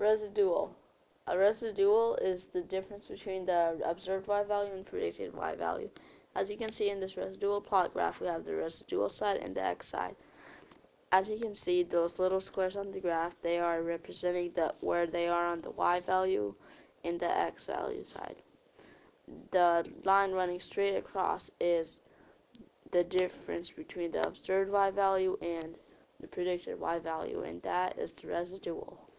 Residual. A residual is the difference between the observed y value and predicted y value. As you can see in this residual plot graph, we have the residual side and the x side. As you can see, those little squares on the graph, they are representing where they are on the y value and the x value side. The line running straight across is the difference between the observed y value and the predicted y value, and that is the residual.